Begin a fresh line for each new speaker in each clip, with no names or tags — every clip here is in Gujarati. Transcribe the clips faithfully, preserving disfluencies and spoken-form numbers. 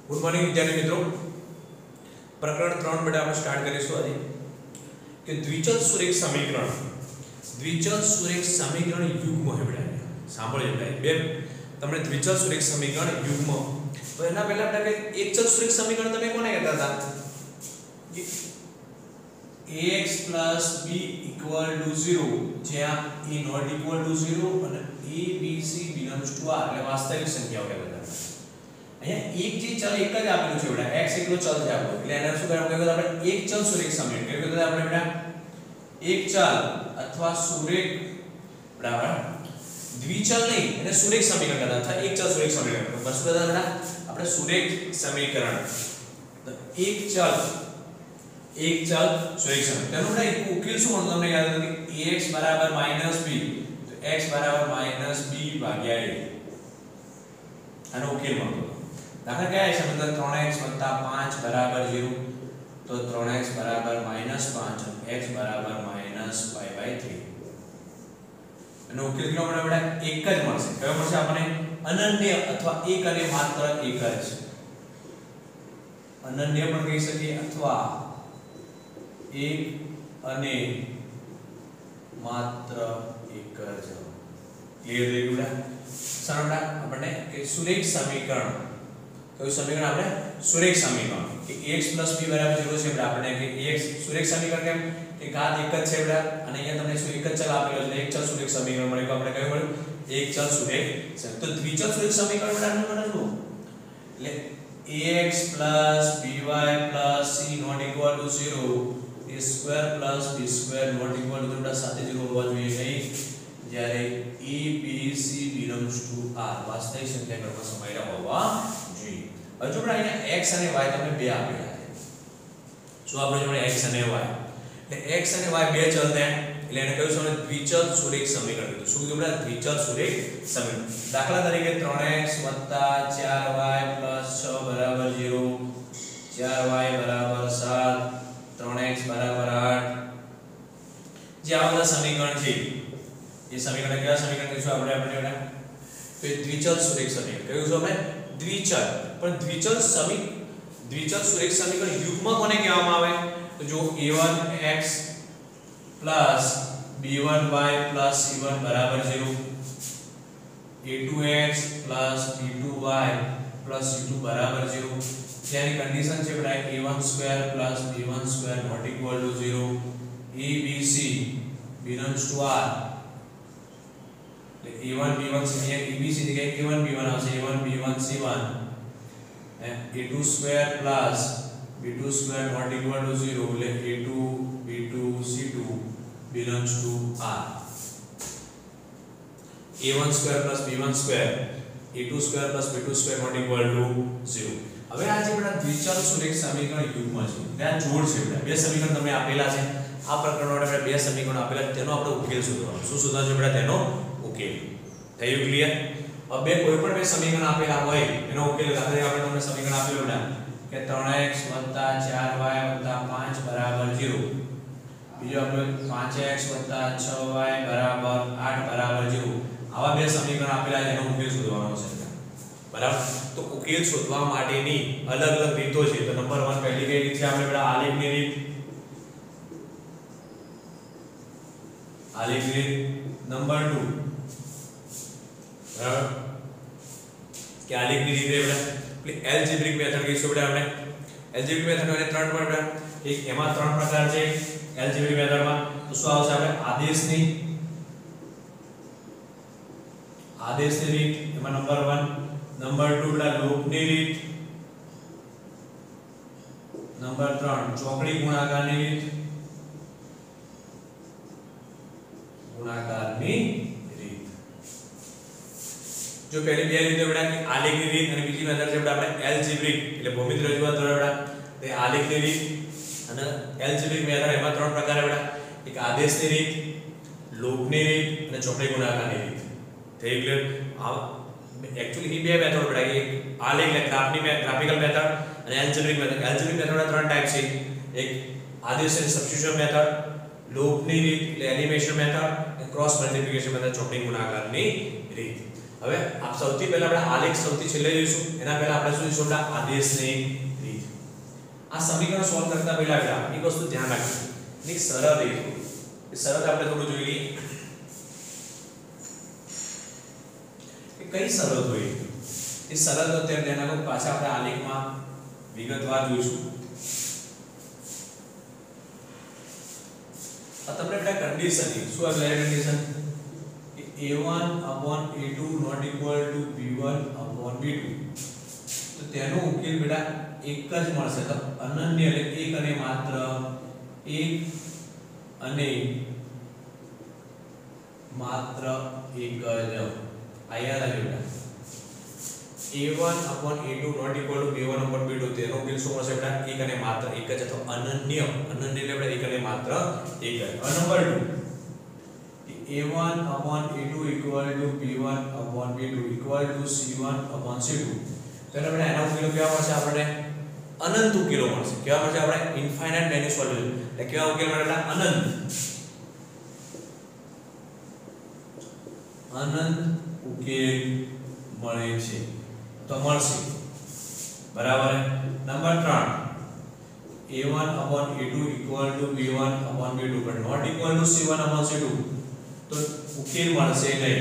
गुड मॉर्निंग विद्यार्थी मित्रों, प्रकरण ત્રણ બેટા આપણે સ્ટાર્ટ કરીશું આજે કે દ્વિચલ સુરેખ સમીકરણ દ્વિચલ સુરેખ સમીકરણ યુગ્મ હે બેટા. સાંભળજો બેટા, બે તમને દ્વિચલ સુરેખ સમીકરણ યુગ્મ. તો એના પહેલા આપણે કઈ એકચલ સુરેખ સમીકરણ તમે કોને કહેતા હતા? ax b = zero જ્યાં a not equal to zero અને a b c belongs to r એટલે વાસ્તવિક સંખ્યાઓ કહેતા હતા. અહીંયા એક જે ચલ એક જ આપેલું છે બેટા, x એકલો ચલ છે આપણો, એટલે એને શું કહેવાય? કહેવાય આપણે એક ચલ સુરેખ સમીકરણ. કેવું કહેતા આપણે બેટા? એક ચલ અથવા સુરેખ બરાબર દ્વિચલ નહીં, એને સુરેખ સમીકરણ કહેતા હતા. એક ચલ સુરેખ સમીકરણ બસ શું કહેતા બેટા? આપણે સુરેખ સમીકરણ. તો એક ચલ એક ચલ સુરેખ સમીકરણ તેનો બેટા ઉકેલ શું મળતો તમને યાદ હતો કે ax = -b, તો x = -b ભાગ્યા a આનો ઉકેલ મળતો. દાખલા કયા છે? મતલબ ત્રણ એક્સ + પાંચ = zero, તો ત્રણ એક્સ = -પાંચ અને x = -pi/ત્રણ. એનો ઉકેલ કેટલો મળે બેટા? એક જ મળશે. કયો મળશે આપણને? અનન્ય અથવા એક અને માત્ર એક જ. અનન્ય પણ કહી શકીએ અથવા એક અને માત્ર એક જ. ક્લિયર થઈ ગયું બેટા? સારું બેટા, આપણને કે સુરેખ સમીકરણ, કયું સમીકરણ? આપણે સુરેખ સમીકરણ કે ax + b = zero છે બેટા. આપણે કે ax સુરેખ સમીકરણ કેમ કે ઘાત એક જ છે બેટા, અને અહીંયા તમને શું એક જ ચલ આપેલો છે, એક ચલ સુરેખ સમીકરણ મળે. આપણે કયું મળ્યું? એક ચલ સુરેખ. તો દ્વિચલ સુરેખ સમીકરણ બેટા નું મને શું? એટલે ax + by + c not equal to zero, a square plus b square not equal to બેટા સાથે zero હોવા જોઈએ નહીં, જ્યારે a b c belongs to r વાસ્તવિક સંખ્યા ઘરમાં સમાયેલા હોવા જોઈએ. હવે જો બેટા અહીંયા x અને y તમને બે આપેલા છે. શું આપણે જોડે x અને y, એટલે x અને y બે ચલ છે, એટલે એને કયું છે? દ્વિચલ સુરેખ સમીકરણ કીધું. શું કીધું બેટા? દ્વિચલ સુરેખ સમીકરણ. દાખલા તરીકે ત્રણ એક્સ + ચાર વાય + છ = zero, ચાર વાય = સાત, ત્રણ એક્સ = આઠ. જે આ બધા સમીકરણ છે એ સમીકરણ કેવા સમીકરણ કહીશું આપણે? આપણે બેટા તો દ્વિચલ સુરેખ સમીકરણ કયું છે? આપણે દ્વિચલ. પણ દ્વિચલ સમી દ્વિચલ સુરેખ સમીકરણ યુગ્મ કોને કહેવામાં આવે? તો જો a one x + b one y + c one = zero, a two x + b two y + c two = zero, જેની કન્ડિશન છે બેટા a one square + b one square not equal to zero, a b c belongs to r. a one b one c અહીંયા a b c જગ્યાએ a one b one આવશે, a one b one c one, a two square plus b two square not equal to zero, એટલે a two b two c two belongs to r. a one square plus b one square, a two square plus b two square not equal to zero. હવે આ જે બેટા દ્વિચલ સુરેખ સમીકરણ યુગ્મ છે, ત્યાં જોડ છે બેટા. બે સમીકરણ તમને આપેલા છે. આ પ્રકરણ માટે બે સમીકરણો આપેલા, તેનો આપણે ઉકેલ શોધવાનો. શું શોધવાનો છે બેટા? તેનો ઉકેલ. થયું ક્લિયર? હવે બે કોઈ પણ બે સમીકરણ આપેલા હોય એનો ઉકેલ. દાખલા તરીકે આપણે તમને સમીકરણ આપેલું બેટા કે ત્રણ એક્સ + ચાર વાય + પાંચ = zero, બીજો આપણે પાંચ એક્સ + છ વાય = આઠ = zero. આવા બે સમીકરણ આપેલા છે, એનો ઉકેલ શોધવાનો છે બરાબર. તો ઉકેલ શોધવા માટેની અલગ અલગ રીતો છે. તો નંબર એક પહેલી કઈ રીત છે? આપણે બેટા આલેખની રીત. આલેખની રીત. નંબર બે બરાબર કે આલેખની રીત બેટા એટલે એલ્જેબ્રિક મેથડ કહીશું બેટા આપણે. એલ્જેબ્રિક મેથડ અને ત્રણ પણ બેટા એક એમાં ત્રણ પ્રકાર છે એલ્જેબ્રિક મેથડમાં. તો શું આવશે? આપણે આદેશની આદેશની રીત એમાં નંબર એક. નંબર બે બેટા લોપની રીત. નંબર ત્રણ ચોકડી ગુણાકારની રીત. ગુણાકારની રીત. જો પહેલી બે રીતો બેટા કે આલેખની રીત અને બીજી મેથડ છે બેટા આપણે એલ્જેબ્રિક એટલે ભૌમિતિક રજૂઆત દ્વારા બેટા તે આલેખની રીત અને એલ્જેબ્રિક મેથડ. એમાં ત્રણ પ્રકાર છે બેટા, એક આદેશની રીત, લોપની રીત અને ચોકડી ગુણાકારની રીત. થઈ ક્લિયર? આ એક્ચ્યુઅલી બે મેથડ બેટા, એક આલેખ એટલે ગ્રાફની મેથડ, ગ્રાફિકલ મેથડ, અને એલ્જેબ્રિક મેથડ. એલ્જેબ્રિક મેથડના ત્રણ ટાઈપ છે, એક આદેશ એટલે સબસ્ટિટ્યુશન મેથડ, લોપની રીત એટલે એલિમિનેશન મેથડ, અને ક્રોસ મલ્ટીપ્લિકેશન મેથડ ચોકડી ગુણાકારની રીત. હવે આપ સૌથી પહેલા આપણે આલેખ સૌથી છેલ્લે જોઈશું, એના પહેલા આપણે શું જોઈશું? આપણે આદેશની રીત. આ સમીકરણ સોલ્વ કરતા પહેલા આપણે એક વસ્તુ ધ્યાન રાખજો, એક સરળ રીત, એ સરળ આપણે થોડું જોઈ લઈએ કે કઈ શરત હોય. એ શરત અત્યારે ધ્યાન રાખો, પાછા આપણે આલેખમાં વિગતવાર જોઈશું. આ તમને બેટા કન્ડિશન ની શું આવે? કન્ડિશન કે a one upon a two not equal to b one upon b two, તો તેનો ઉકેલ બેટા એક જ મળશે. તો અનન્ય એટલે એક અને માત્ર એક અને માત્ર એક જ. આ યાદ રાખજો બેટા, a one upon a two not equal to b one upon b two, તેનો ઉકેલ શું મળશે બેટા? એક અને માત્ર એક જ. તો અનન્ય અનન્ય એટલે બેટા એક અને માત્ર એક જ. Number two, a one upon a two equal to b one upon b two equal to c one upon c two, તો એટલે બેટા એનો ઉકેલ કેવા મળશે? આપણે અનંત ઉકેલો મળશે. કેવા મળશે? આપણે ઇન્ફાઇનાઇટ મેની સોલ્યુશન. એટલે કેવા ઉકેલ મળે બેટા? અનંત અનંત ઉકેલ મળે છે. તો મળશે બરાબર. નંબર ત્રણ, a one upon a two equal to b one upon b two but not equal to c one upon c two, તો ઉકેલ મળશે નહીં.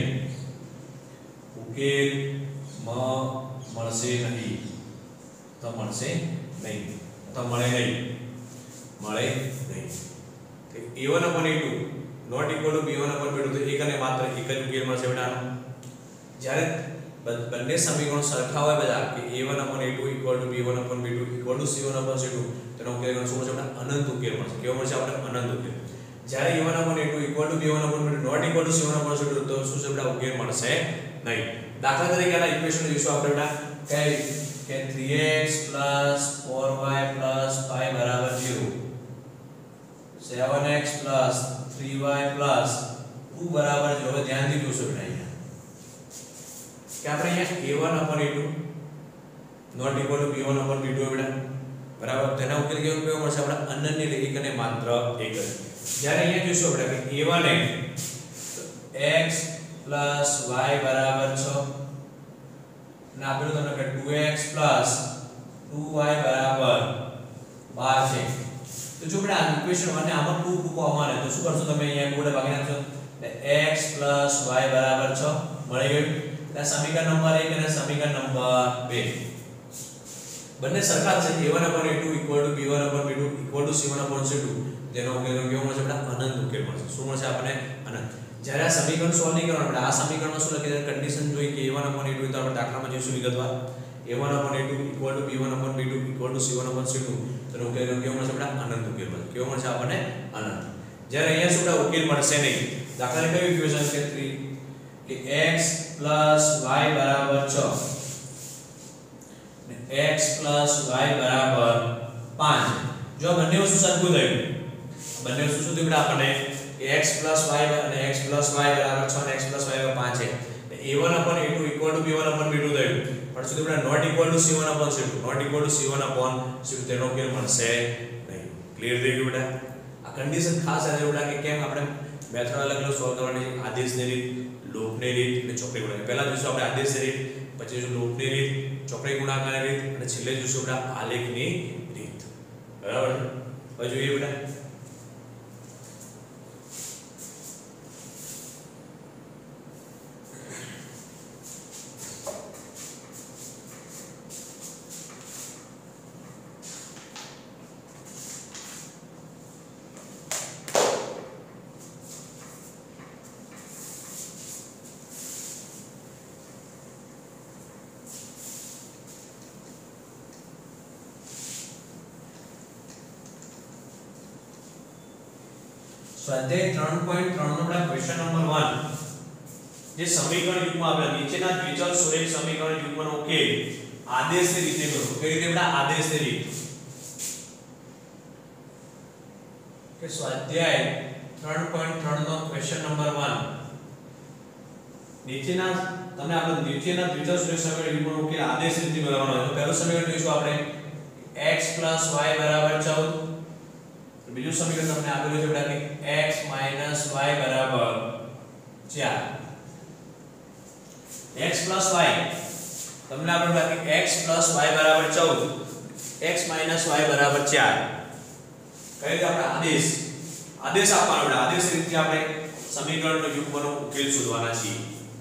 ઉકેલ મળશે નહીં. તો મળશે નહીં. તો મળે નહીં. મળે નહીં. તો a one upon a two not equal to b one upon b two, તો એક અને માત્ર એક જ ઉકેલ મળશે બેટા. જ્યારે બંને સમીકરણો સરખા હોય બધા કે a one upon a two equal to b one upon b two equal to c one upon c two, તેનો ઉકેલ શું મળશે બેટા? અનંત ઉકેલ મળશે. કેવો મળશે? આપણે અનંત ઉકેલ. જ્યારે a one upon a two equal to b one upon b two not equal to c one upon c two, તો શું છે બેટા? ઉકેલ મળશે નહીં. દાખલા તરીકે આના ઇક્વેશન જોઈશું આપણે બેટા કે કે three x four y five બરાબર zero, seven x three y two બરાબર zero. હવે ધ્યાનથી જોશો બેટા અહીંયા કે આપણે અહીંયા a one upon a two not equal to b one upon b two બેટા બરાબર. તેના ઉકેલ કેવો કેવો મળશે? આપણે અનન્ય એટલે એક અને માત્ર એક જ. જ્યારે અહીંયા જોઈશું આપણે કે a one x y બરાબર છ, અને આપેલું તમને કે two x two y બરાબર બાર છે. તો જો બેટા આ ઇક્વેશન અને આમાં two two કોમન છે, તો શું કરશો તમે? અહીંયા ગોળે ભાગી નાખશો. x y બરાબર છ મળી ગયું. આ સમીકરણ નંબર એક અને સમીકરણ નંબર બે બંને સરખા છે. a one upon a two equal to b one upon b two equal to c one upon c two, તેનો ઉકેલ કેવો મળશે બેટા? અનંત ઉકેલ મળશે. શું મળશે આપણને? અનંત. જ્યારે આ સમીકરણ સોલ્વ નહીં કરવાનું, આપણે આ સમીકરણમાં શું લખી દે? કન્ડિશન જોઈ કે a one upon a two, તો આપણે દાખલામાં જોઈશું વિગતવાર. a one upon a two equal to b one upon b two equal to c one upon c two, તેનો ઉકેલ કેવો મળશે બેટા? અનંત ઉકેલ મળશે. કેવો મળશે આપણને? અનંત. જ્યારે અહીંયા શું બેટા ઉકેલ મળશે નહીં. દાખલા તરીકે કયું ઇક્વેશન છે? three કે x y બરાબર છ ને x y બરાબર પાંચ. જો બંને વસ્તુ સરખું થયું, બંને વસ્તુ શું થયું બેટા? આપણને x y અને x y બરાબર છ અને x y બરાબર પાંચ છે. a one upon a two equal to b one upon b two થયું, પણ શું થયું બેટા? not equal to c one upon c two, not equal to c one upon c two, તેનો ઉકેલ મળશે નહીં. ક્લિયર થઈ ગયું બેટા? આ કન્ડિશન ખાસ યાદ બેટા કે કેમ આપણે મેથડ અલગ અલગ સોલ્વ કરવાની છે. આદેશની રીત, લોપની રીત અને ચોકડી ગુણાકાર. પહેલા જોઈશું આપણે આદેશની રીત, પછી જોઈશું લોપની રીત, ચોકડી ગુણાકારની રીત અને છેલ્લે જોઈશું બેટા આલેખની રીત. બરાબર? હવે જોઈએ બેટા સ્વાધ્યાય ત્રણ પોઈન્ટ ત્રણ નો આપણા ક્વેશ્ચન નંબર એક, જે સમીકરણ યુગ્મ આપેલા નીચેના દ્વિચલ સુરેખ સમીકરણ યુગ્મનો ઉકેલ આદેશની રીતે કરો. કઈ રીતે બેટા? આદેશની રીત. કે સ્વાધ્યાય ત્રણ પોઈન્ટ ત્રણ નો ક્વેશ્ચન નંબર એક, નીચેના તમને આપણે નીચેના દ્વિચલ સુરેખ સમીકરણ યુગ્મનો ઉકેલ આદેશની રીતે મેળવવાનો છે. પહેલું સમીકરણ જોઈશું આપણે x y બરાબર ચૌદ. બીજું સમીકરણ તમને આપેલું છે બેટા કે x y બરાબર ચાર. x plus y તમને આપણે બાકી x plus y બરાબર ચૌદ, x minus y બરાબર ચાર. કઈ રીતે આપણે આદેશ આદેશ આપવાનો આપણે આદેશ રીતે આપણે સમીકરણનો યુગ્મનો ઉકેલ શોધવાના છીએ.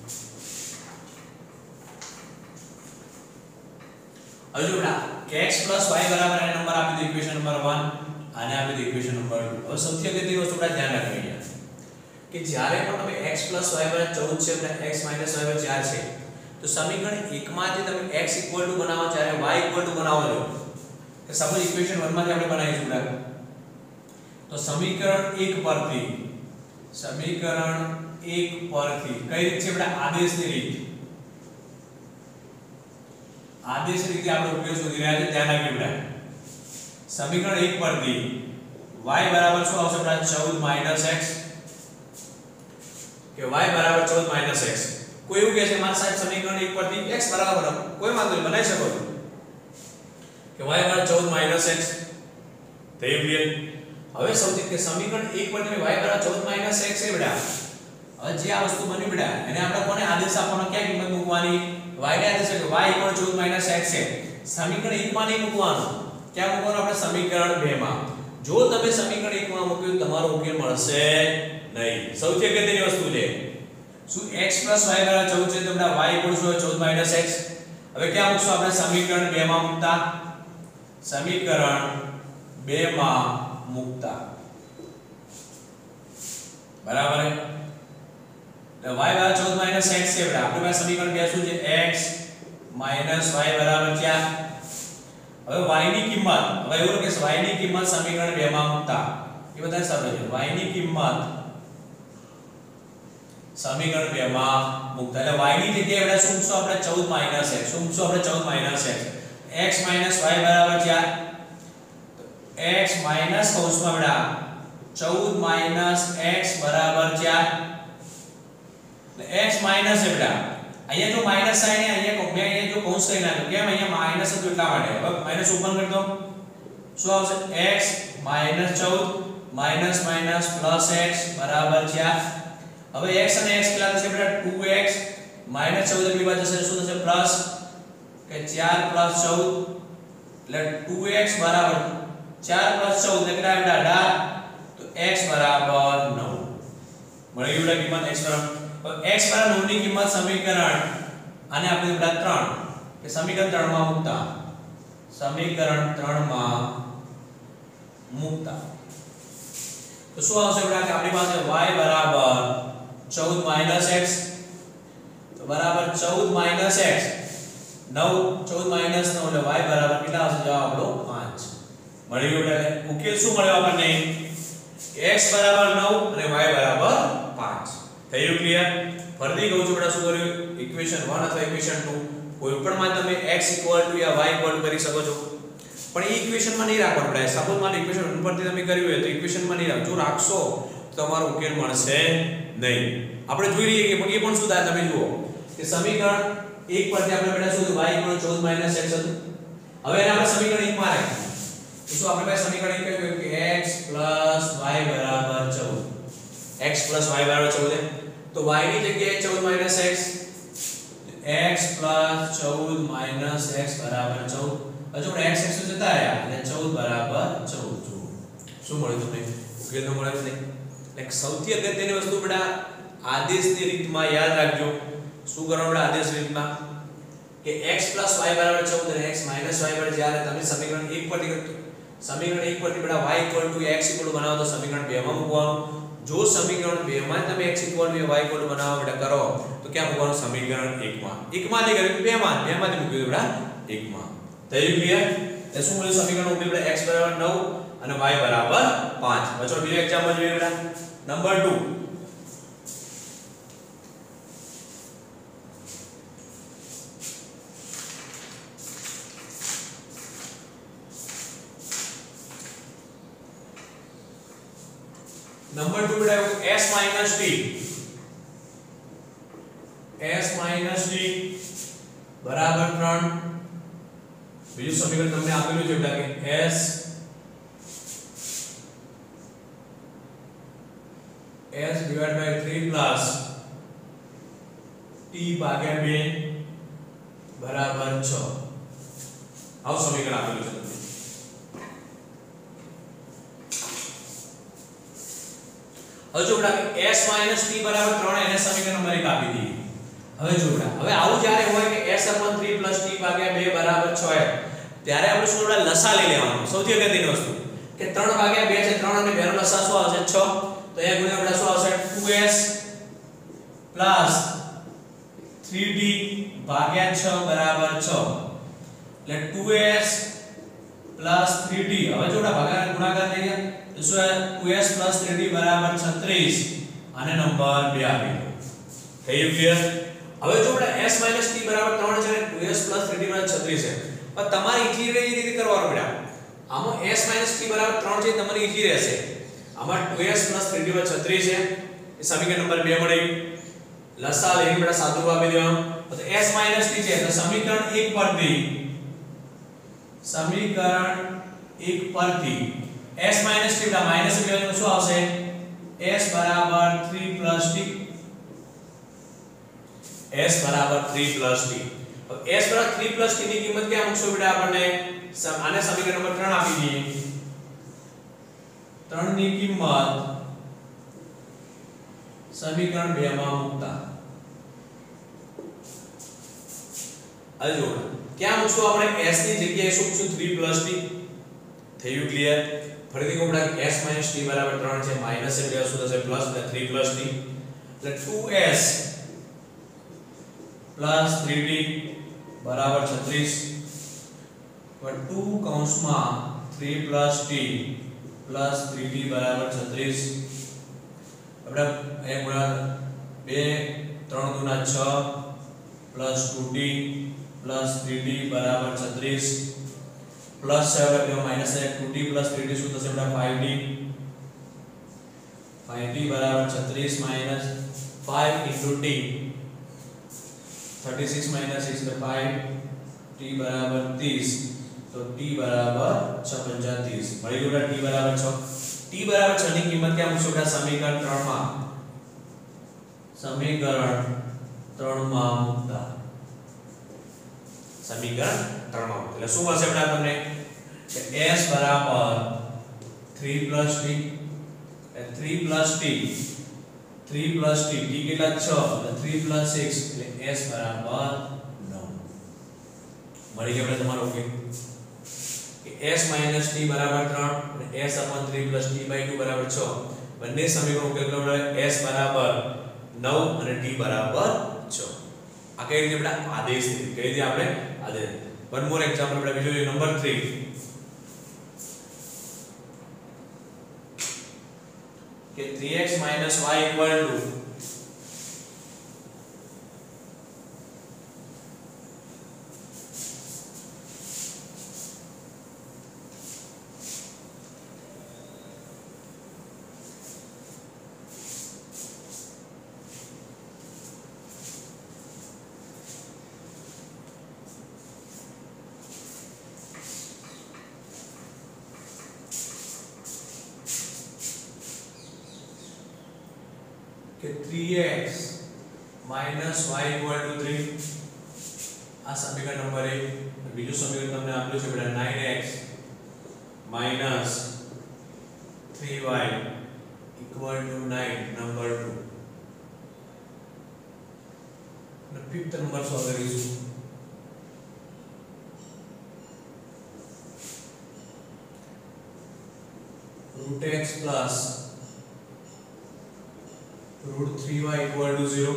હવે જો બેટા x plus y બરાબર આ નંબર આપી દો ઇક્વેશન નંબર one આને આપી દો ઇક્વેશન નંબર two. હવે સૌથી અગત્યની વસ્તુ આપણે ધ્યાન રાખવી છે કે જ્યારે પણ તમે x plus y બરાબર ચૌદ છે અને x minus y બરાબર ચાર છે તો સમીકરણ એક માંથી તમે x ઇક્વલ ટુ બનાવો ત્યારે y ઇક્વલ ટુ બનાવો છો કે સપોઝ ઇક્વેશન one માંથી આપણે બનાવીશું બેટા તો સમીકરણ એક પરથી સમીકરણ એક પરથી કઈ રીત છે બેટા આદેશની રીત આદેશ રીતે આપણે ઉપયોગ શોધી રહ્યા છે ધ્યાન રાખજો બેટા સમીકરણ એક પરથી y બરાબર શું આવશે બેટા ચૌદ minus x કે y બરાબર ચૌદ minus x. કોઈ એવું કહે છે મારા સાહેબ સમીકરણ એક પરથી x બરાબર કોઈ વાંધો નહીં બનાવી શકો છો કે y બરાબર ચૌદ minus x થઈ ગયું. હવે સૌથી કે સમીકરણ એક પરથી y બરાબર ચૌદ minus x છે બેટા. હવે જે આ વસ્તુ બની બેટા એને આપણે કોને આદેશ આપવાનો ક્યાં કિંમત મૂકવાની y ને આદેશ છે કે y ચૌદ minus x છે. સમીકરણ એક માં નહીં મૂકવાનું ક્યાં મૂકવાનું આપણે સમીકરણ બે માં. જો તમે સમીકરણ એક માં મૂક્યું તમારો ઉકેલ મળશે નહીં. સૌથી અગત્યની વસ્તુ છે શું x y બરાબર ચૌદ છે તો બેટા y ચૌદ minus x. હવે ક્યાં મૂકશું આપણે સમીકરણ બે માં મૂકતા સમીકરણ બે માં મૂકતા બરાબર એટલે y બરાબર ચૌદ minus x છે બેટા આપણી પાસે સમીકરણ બે શું છે x minus y બરાબર ચાર. હવે y ની કિંમત હવે એવું કે y ની કિંમત સમીકરણ બે માં મૂકતા એ બધા સરળ છે. y ની કિંમત સમીકરણ બે માં મૂકતા એટલે y ની જગ્યાએ બેટા શું મૂકશું આપણે ચૌદ minus x શું મૂકશું આપણે ચૌદ minus x x minus y બરાબર ચાર તો x minus કૌંસમાં બેટા ચૌદ minus x બરાબર ચાર x માઈનસ છે બેટા અહીંયા જો માઈનસ સાઈન છે અહીંયા મેં અહીંયા જો કૌંસ કરી નાખ્યો કેમ અહીંયા માઈનસ હતું એટલા માટે. હવે માઈનસ ઓપન કરી દો શું આવશે x માઈનસ ચૌદ માઈનસ માઈનસ પ્લસ x બરાબર ચાર. હવે x અને x કેટલા થશે બેટા ટુ એક્સ માઈનસ ચૌદ એટલી બાજુ જશે શું થશે પ્લસ કે ચાર પ્લસ ચૌદ એટલે ટુ એક્સ બરાબર ચાર પ્લસ ચૌદ એટલે કેટલા બેટા અઢાર તો x બરાબર નવ મળી ગયું બેટા કિંમત x બરાબર x બરાબર નવ ની કિંમત સમીકરણ આને આપણે બેટા ત્રણ કે સમીકરણ ત્રણ માં મૂકતા સમીકરણ ત્રણ માં મૂકતા તો શું આવશે બેટા કે આપણી પાસે y બરાબર ચૌદ minus x તો બરાબર ચૌદ minus x નવ ચૌદ minus નવ એટલે y બરાબર કેટલા આવશે જવાબ આપણો પાંચ મળી ગયું એટલે ઉકેલ શું મળ્યો આપણને x બરાબર નવ અને y બરાબર પાંચ. થયું ક્લિયર? ફરીથી કહું છું બેટા શું કર્યું ઇક્વેશન one અથવા ઇક્વેશન two કોઈ પણ માં તમે x ટુ યા y કરી શકો છો પણ એ ઇક્વેશન માં નહીં રાખવાનું બેટા. સપોઝ મારે ઇક્વેશન one પરથી તમે કર્યું હોય તો ઇક્વેશન માં નહીં રાખો. જો રાખશો તો તમારો ઉકેલ મળશે નહીં. આપણે જોઈ લઈએ કે પણ એ પણ શું થાય તમે જુઓ કે સમીકરણ એક પરથી આપણે બેટા શું y ચૌદ minus x હતું. હવે એને આપણે સમીકરણ એક માં રાખીએ તો શું આપણે પાસે સમીકરણ એક કહ્યું કે x y બરાબર ચૌદ x y બરાબર ચૌદ તો y ની જગ્યાએ ચૌદ minus x x ચૌદ minus x બરાબર ચૌદ. હજુ આપણે x x જતા રહ્યા એટલે ચૌદ બરાબર ચૌદ. જો શું મળ્યું તમને ઉકેલ તો મળ્યો નહીં. એટલે સૌથી અગત્યની વસ્તુ બેટા આદેશની રીતમાં યાદ રાખજો શું કરવાનું બેટા આદેશ રીતમાં કે x y બરાબર ચૌદ અને x minus y બરાબર જ્યારે તમે સમીકરણ એક પરથી સમીકરણ એક પરથી બેટા y x બનાવો તો સમીકરણ બે માં મૂકવાનું. જો સમીકરણ બે માં તમે x y બનાવો બેટા કરો તો ક્યાં મૂકવાનું સમીકરણ એક માં. એક માં નહીં કર્યું બે માં બે માંથી મૂક્યું બેટા એક માં. થયું ક્લિયર? એટલે શું મળ્યું સમીકરણ ઉકેલ બેટા x બરાબર નવ અને y બરાબર પાંચ. બચો બીજો એક્ઝામ્પલ જોઈએ બેટા નંબર two नंबर टू बेटा s minus t s minus t बराबर ત્રણ. બીજું સમીકરણ તમને આપેલું છે બેટા કે s s divided by three plus t ભાગ્યા બે બરાબર છ આવું સમીકરણ આપેલું છે તમને. હવે જો બેટા s t બરાબર ત્રણ એને સમીકરણ નંબર એક આપી દીધી. હવે જો બેટા હવે આવું જ્યારે હોય કે s ત્રણ t ભાગ્યા બે બરાબર છ ત્યારે આપણે શું બેટા લસા લઈ લેવાનો. સૌથી અગત્યની વસ્તુ કે ત્રણ ભાગ્યા બે છે, ત્રણ અને બે નો લસા શું આવશે છ. તો અહીંયા ગુણ્યા બેટા શું આવશે ટુ એસ થ્રી ટી ભાગ્યા છ બરાબર છ. એટલે ટુ એસ થ્રી ટી. હવે જો બેટા ભાગાકાર ગુણાકાર થઈ ગયા તો શું ટુ એસ થ્રી ટી બરાબર છત્રીસ અને નંબર બે આપી દો. થઈ ગયું ક્લિયર? હવે જો બેટા s t બરાબર ત્રણ છે અને ટુ એસ થ્રી ટી બરાબર છત્રીસ છે. પણ તમારે ઈઝી રીતે કરવાનું બેટા. આમાં s t બરાબર ત્રણ છે તમારે ઈઝી રહેશે. આમાં ટુ એસ થ્રી ટી બરાબર છત્રીસ છે. એ સમીકરણ નંબર બે મળી. લસા લઈને બેટા સાદું આપી દેવાનું. તો s t છે તો સમીકરણ એક પરથી સમીકરણ એક પરથી s t બેટા માઈનસ એટલે શું આવશે s બરાબર થ્રી t s બરાબર થ્રી t. હવે s બરાબર થ્રી t ની કિંમત ક્યાં મૂકશો બેટા? આપણને આને સમીકરણ નંબર ત્રણ આપી દઈએ. ત્રણ ની કિંમત સમીકરણ બે માં મૂકતા હવે જો ક્યાં મૂકશું આપણે? s ની જગ્યાએ શું મૂકશું? Three t. થયું ક્લિયર? ફરીથી કહું બેટા s t બરાબર ત્રણ છે, માઈનસ એટલે શું થશે પ્લસ એટલે થ્રી t. એટલે ટુ એસ થ્રી ટી બરાબર છત્રીસ. પણ ટુ કૌંસમાં થ્રી t થ્રી ટી બરાબર છત્રીસ. આપણે એક ગુણ્યા બે ત્રણ ગુણ્યા છ ટુ ટી થ્રી ટી બરાબર છત્રીસ પ્લસ છે હવે minus two T three T શું થશે બેટા ફાઈવ ટી. ફાઈવ ટી બરાબર છત્રીસ minus five into t thirty six minus six એટલે ફાઈવ t બરાબર ત્રીસ. તો t બરાબર છ પંચા ત્રીસ. મળી ગયું બેટા t બરાબર છ. t બરાબર છ ની કિંમત ક્યાં મૂકશો બેટા? સમીકરણ ત્રણ માં. સમીકરણ ત્રણ માં મૂકતા સમીકરણ ત્રણ માં એટલે શું મળશે બેટા તમને? કે s બરાબર થ્રી t એ three t three t t કેટલા છ એટલે થ્રી સિક્સ એટલે s બરાબર નવ. મળી ગયો બેટા તમારો ઓકે. કે s t બરાબર ત્રણ અને s three t by two બરાબર છ. બંને સમીકરણો ઉકેલ કરો. s બરાબર નવ અને t બરાબર છ. આ કઈ રીતે બેટા? આદેશ રીતે. કઈ રીતે આપણે આદેશ. વન મોર એક્ઝામ્પલ આપણે બીજો જોઈએ નંબર થ્રી. કે three X y equal to કે three X minus y equal to three. આ સમીકરણ નંબર એક. બીજું સમીકરણ તમને આપેલું છે બેટા nine X minus three Y equal to nine number two. અને ફિફ્થ નંબર સોલ્વ કરીશું. root x plus root three y equal to zero.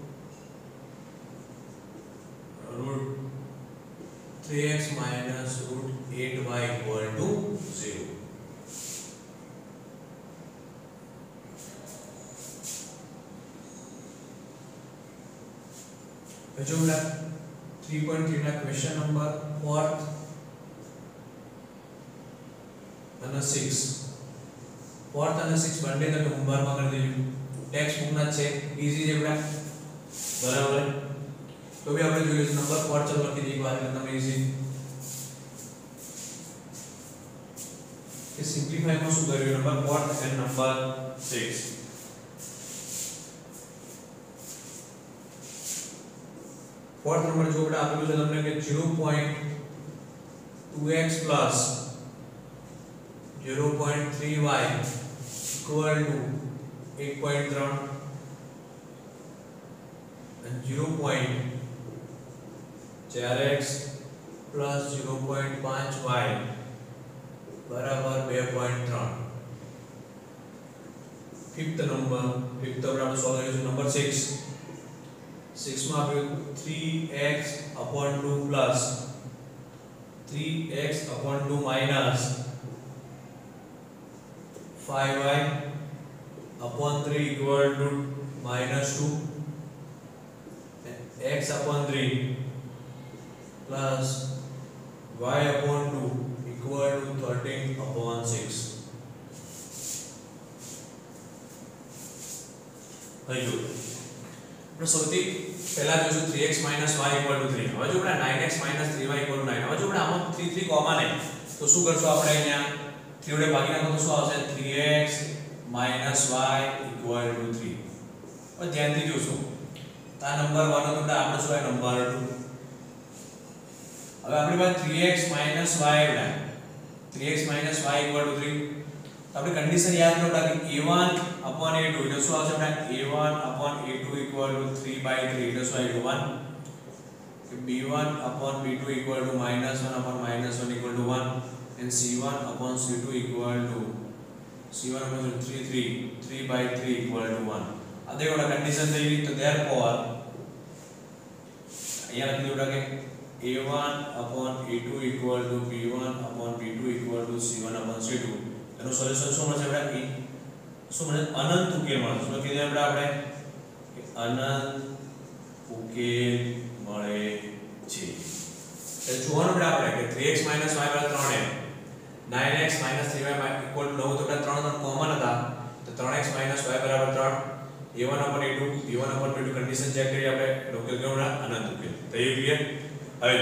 Root three x minus root eight y equal to zero. जो ना थ्री पॉइंट थ्री ना क्वेश्चन नंबर फोर्थ અને सिक्स फोर्थ અને सिक्स બંને તમે હોમવર્ક માં કરી દેજો. ટેક્સ્ટ બુક ના છે ઈઝી છે બેટા બરાબર. તો ભી આપણે જોઈએ નંબર फोर ચાલો લખી દઈએ એક વાર એટલે તમે ઈઝી કે સિમ્પ્લિફાય માં શું કર્યું નંબર फोर અને નંબર सिक्स. फोर्थ नंबर जो बेटा આપેલું છે તમને કે zero point two x plus zero point three y equal to one point three and zero point four x plus zero point five y बराबर two point three. Fifth number fifth number આપણે સોલ્વ કરીશું નંબર six. six માં આપણે three x upon two plus three x upon two minus five y upon three equal to minus two, x upon three plus y upon two equal to thirteen upon six. અહીં જો આપણે સૌથી પહેલા જોશું three x minus y equal to three. હવે જો આપણે nine x minus three y equal to nine. હવે જો આપણે આમાં three three કોમન હે તો શું કરશું આપણે અહીંયા three વડે ભાગી નાખો તો શું આવશે three x minus y equal to three. હવે ધ્યાનથી જોશું તો આ નંબર one હતો એટલે આપણે શું આવે નંબર two. હવે આપણી પાસે three x minus y બેટા three x minus y equal to three. तो આપણે કન્ડિશન યાદ કરો કે a one upon a two એટલે શું આવશે બેટા a one upon a two equal to three by three એટલે શું આવ્યું one કે b one upon b two equal to minus one upon minus one equal to one and c one upon c two equal to c one upon three three three by three equal to one. આ देखो કન્ડિશન થઈ ગઈ તો therefore અહીંયા લખી દો કે a one upon a two equal to b one upon b two equal to c one upon c two એનો સોલ્યુશન શું મળશે બેટા શું મળે અનંત ઉકેલ મળે. શું કીધું આપણે આપણે અનંત ઉકેલ મળે છે. એટલે જોવાનું બેટા આપણે કે three x minus y બરાબર three m nine x minus three y equal to nine તો બેટા ત્રણ ત્રણ કોમન હતા તો three x minus y બરાબર three a one upon a two b one upon b two condition check કરી આપણે ઉકેલ કેવો બેટા અનંત ઉકેલ. તો એ ક્લિયર. હવે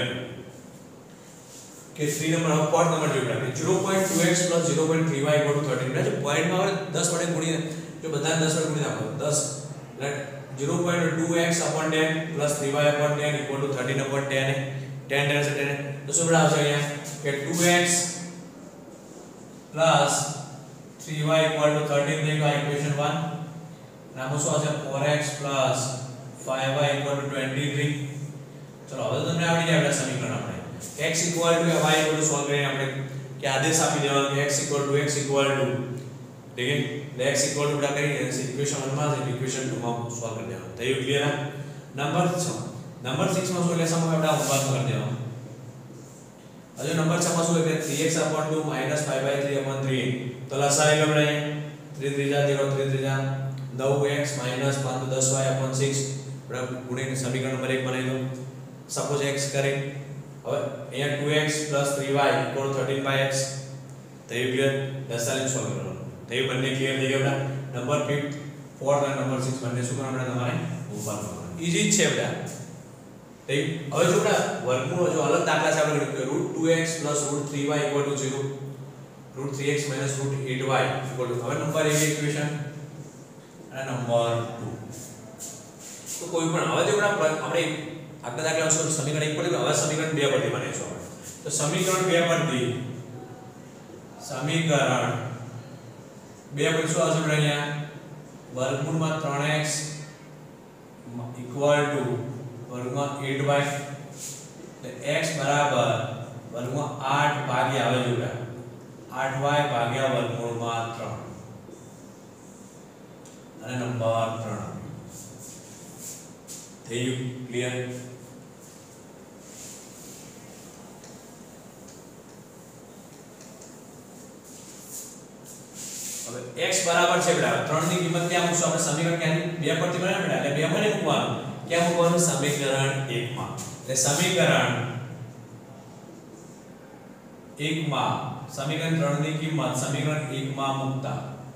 કે three નંબર હવે પોઈન્ટ નંબર જોઈ આપણે zero point two x plus zero point three y equal to thirteen. એટલે જો પોઈન્ટ માં આપણે ten વડે ગુણીએ જો બધા દસ વડે ગુણી નાખો ten એટલે zero point two x upon ten plus three y upon ten equal to thirteen upon ten ten ten છે ten તો શું બેટા આવશે અહીંયા કે two x plus three y equal to thirteen થઈ ગયું ઇક્વેશન one. અને આમાં શું આવશે four x plus five y equal to twenty-three. ચલો હવે તમને આવડી જાય આપણા સમીકરણ આપણે x equal to y equal to solve કરીને આપણે કે આદેશ આપી દેવાનો કે x equal to x equal to ठीक है એટલે x equal to બેટા કરી ઇક્વેશન one માં છે ઇક્વેશન two માં સોલ્વ કરી દેવાનું. તો એ ક્લિયર આ નંબર six નંબર six માં શું એટલે સમ આપણે ઉપાડ કરી દેવાનું. હવે નંબર six માં શું એટલે three x upon two minus five by three upon three તો લસાઈ લો આપણે three three zero three three nine x minus five તો ten y upon six આપણે ગુણીને સમીકરણ નંબર one બનાવી દો. સપોઝ x કરે હવે અહીંયા two x plus three y equal to thirteen by x તો એ ક્લિયર દસ્તાવેજ સોલ્વ કરવાનો. તો એ બંને ક્લિયર થઈ ગયા બેટા. નંબર fifth fourth અને નંબર six બંને શું કરવાનું બેટા તમારે ઉપાડ કરવાનો. ઈઝી જ છે બેટા. તો હવે જો બેટા વર્ગમૂળ જો અલગ દાખલા છે આપણે ગણ્યું root two x plus root three y equal to zero root three x minus root eight y equal to હવે નંબર એક ઇક્વેશન અને નંબર two. તો કોઈ પણ હવે જો બેટા આપણે આગળ દાખલા સમીકરણ એક પરથી હવે સમીકરણ બે પરથી બનાવીશું આપણે. તો સમીકરણ બે પરથી સમીકરણ બે પરથી શું આવશે બેટા અહીંયા વર્ગમૂળમાં three x equal to વર્ગમાં eight y એટલે x બરાબર વર્ગમાં eight ભાગ્યા આવે જો બેટા eight y ભાગ્યા વર્ગમૂળમાં three અને નંબર three થઈ ગયું ક્લિયર. હવે x બરાબર છે બેટા ત્રણ ની કિંમત ક્યાં મૂકશું આપણે સમીકરણ ક્યાંથી બે પરથી બનાવ્યું બેટા એટલે બે માં નહીં મૂકવાનું ક્યાં મૂકવાનું સમીકરણ એક માં. એટલે સમીકરણ એક માં સમીકરણ ત્રણ ની કિંમત સમીકરણ એક માં મૂકતા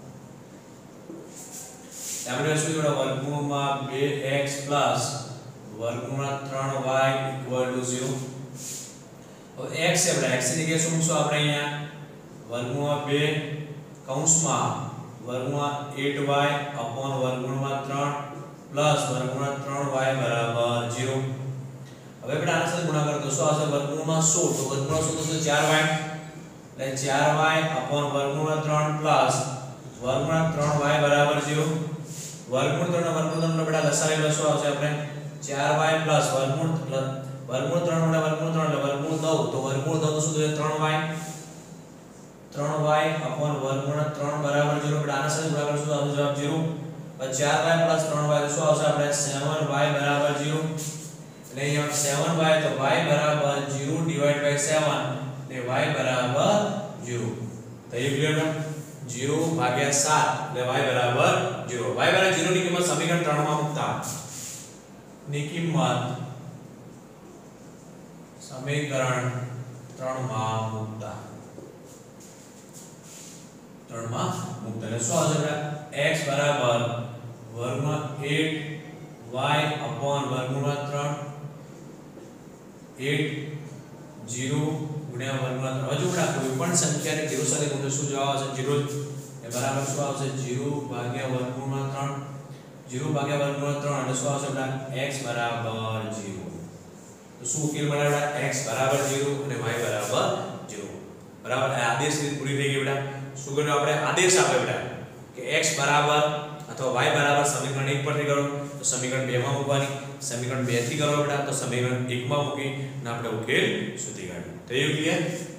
આપણે શું જોડા વર્ગમૂળમાં two x plus વર્ગમૂળમાં three y equal to zero. હવે x છે બેટા x ની જગ્યાએ શું મૂકશું આપણે અહીંયા વર્ગમૂળમાં two કૌંસમાં વર્ગમૂળમાં eight y upon વર્ગમૂળમાં three plus વર્ગમૂળમાં three y બરાબર zero. હવે બેટા આના સાથે ગુણાકાર તો શું આવશે વર્ગમૂળમાં સોળ તો વર્ગમૂળમાં સોળ તો ચાર વાય એટલે ચાર વાય upon વર્ગમૂળમાં ત્રણ પ્લસ વર્ગમૂળમાં ત્રણ વાય બરાબર ઝીરો વર્ગમૂળ ત્રણ ના વર્ગમૂળ ત્રણ બેટા લસાવી શું આવશે આપણે ચાર વાય પ્લસ વર્ગમૂળ વર્ગમૂળ ત્રણ ગુણ્યા વર્ગમૂળ ત્રણ એટલે વર્ગમૂળ નવ તો વર્ગમૂળ નવ તો શું થશે ત્રણ વાય ત્રણ વાય upon વર્ગમૂળ ત્રણ બરાબર ઝીરો બેટા આના સાથે ગુણાકાર શું આવશે જવાબ ઝીરો પછી ચાર વાય પ્લસ ત્રણ વાય તો શું આવશે આપણે સેવન વાય બરાબર ઝીરો એટલે અહીંયા સેવન વાય તો y બરાબર ઝીરો ડિવાઇડ બાય સેવન ને y બરાબર ઝીરો તો એ ક્લિયર છે ઝીરો ભાગ્યા સાત એટલે y બરાબર ઝીરો y બરાબર ઝીરો ની કિંમત સમીકરણ ત્રણ માં મૂકતા ની કિંમત સમીકરણ ત્રણ માં મૂકતા ત્રણ માં મૂકતા એટલે શું આવશે બેટા x બરાબર વર્ગમાં આઠ y upon વર્ગમૂળ ત્રણ આઠ ઝીરો ગુણ્યા વર્ગમૂળ ત્રણ હજુ બેટા કોઈ પણ સંખ્યાને ઝીરો સાથે ગુણો શું જવાબ આવશે ઝીરો એ બરાબર શું આવશે ઝીરો ભાગ્યા વર્ગમૂળ ત્રણ ઝીરો ભાગ્યા વર્ગમૂળ ત્રણ એટલે શું આવશે બેટા x બરાબર ઝીરો તો શું ઉકેલ મળે બેટા x બરાબર ઝીરો અને y બરાબર ઝીરો બરાબર આ આદેશ રીત પૂરી થઈ ગઈ બેટા શું કર્યું આપણે આદેશ આપે બેટા કે x બરાબર અથવા y બરાબર સમીકરણ એક પરથી કરો તો સમીકરણ બે માં મૂકવાની સમીકરણ બે થી કરો બેટા તો સમીકરણ એક માં મૂકી અને આપણે ઉકેલ શોધી કાઢ્યો તો એ ક્લિયર